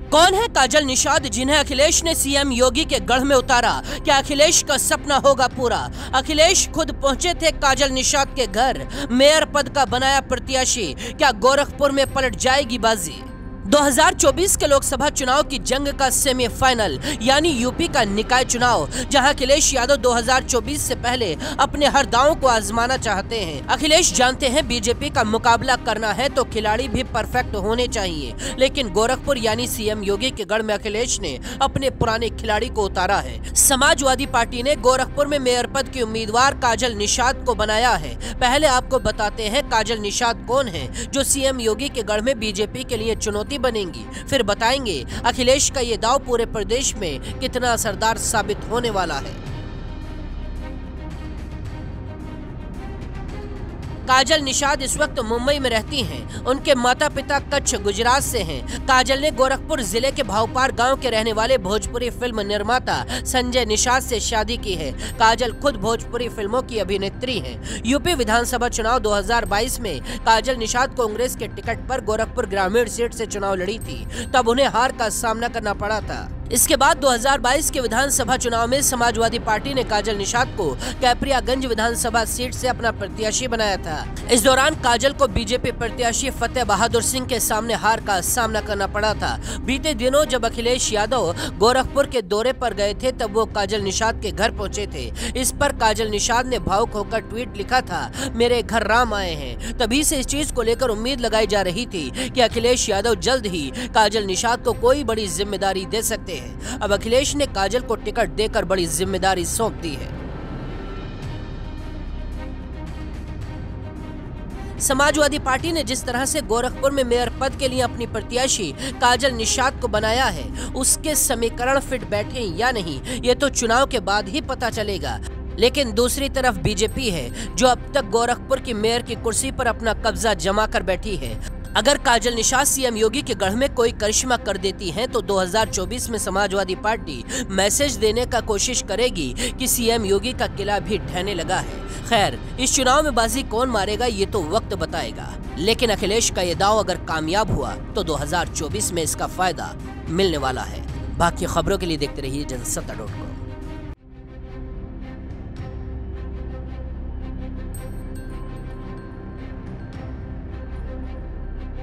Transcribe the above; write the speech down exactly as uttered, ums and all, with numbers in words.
कौन है काजल निषाद जिन्हें अखिलेश ने सीएम योगी के गढ़ में उतारा? क्या अखिलेश का सपना होगा पूरा? अखिलेश खुद पहुंचे थे काजल निषाद के घर, मेयर पद का बनाया प्रत्याशी। क्या गोरखपुर में पलट जाएगी बाजी? दो हज़ार चौबीस के लोकसभा चुनाव की जंग का सेमीफाइनल यानी यूपी का निकाय चुनाव, जहां अखिलेश यादव दो हज़ार चौबीस से पहले अपने हर दांव को आजमाना चाहते हैं। अखिलेश जानते हैं बीजेपी का मुकाबला करना है तो खिलाड़ी भी परफेक्ट होने चाहिए, लेकिन गोरखपुर यानी सीएम योगी के गढ़ में अखिलेश ने अपने पुराने खिलाड़ी को उतारा है। समाजवादी पार्टी ने गोरखपुर में मेयर पद की उम्मीदवार काजल निषाद को बनाया है। पहले आपको बताते हैं काजल निषाद कौन है जो सीएम योगी के गढ़ में बीजेपी के लिए चुनौती बनेंगी, फिर बताएंगे अखिलेश का ये दांव पूरे प्रदेश में कितना असरदार साबित होने वाला है। काजल निषाद इस वक्त मुंबई में रहती हैं। उनके माता पिता कच्छ गुजरात से हैं। काजल ने गोरखपुर जिले के भावपार गांव के रहने वाले भोजपुरी फिल्म निर्माता संजय निषाद से शादी की है। काजल खुद भोजपुरी फिल्मों की अभिनेत्री हैं। यूपी विधानसभा चुनाव दो हज़ार बाईस में काजल निषाद कांग्रेस के टिकट पर गोरखपुर ग्रामीण सीट से चुनाव लड़ी थी, तब उन्हें हार का सामना करना पड़ा था। इसके बाद दो हज़ार बाईस के विधानसभा चुनाव में समाजवादी पार्टी ने काजल निषाद को कैपरियागंज विधानसभा सीट से अपना प्रत्याशी बनाया था। इस दौरान काजल को बीजेपी प्रत्याशी फतेह बहादुर सिंह के सामने हार का सामना करना पड़ा था। बीते दिनों जब अखिलेश यादव गोरखपुर के दौरे पर गए थे, तब वो काजल निषाद के घर पहुंचे थे। इस पर काजल निषाद ने भावुक होकर ट्वीट लिखा था, मेरे घर राम आए हैं। तभी से इस चीज को लेकर उम्मीद लगाई जा रही थी कि अखिलेश यादव जल्द ही काजल निषाद को कोई बड़ी जिम्मेदारी दे सकते हैं। अब अखिलेश ने काजल को टिकट देकर बड़ी जिम्मेदारी सौंप दी है। समाजवादी पार्टी ने जिस तरह से गोरखपुर में मेयर पद के लिए अपनी प्रत्याशी काजल निषाद को बनाया है, उसके समीकरण फिट बैठे या नहीं, ये तो चुनाव के बाद ही पता चलेगा। लेकिन दूसरी तरफ बीजेपी है जो अब तक गोरखपुर की मेयर की कुर्सी पर अपना कब्जा जमा कर बैठी है। अगर काजल निषाद सीएम योगी के गढ़ में कोई करिश्मा कर देती हैं, तो दो हज़ार चौबीस में समाजवादी पार्टी मैसेज देने का कोशिश करेगी कि सीएम योगी का किला भी ढहने लगा है। खैर, इस चुनाव में बाजी कौन मारेगा ये तो वक्त बताएगा, लेकिन अखिलेश का ये दांव अगर कामयाब हुआ तो दो हज़ार चौबीस में इसका फायदा मिलने वाला है। बाकी खबरों के लिए देखते रहिए जनसत्ता डॉट कॉम।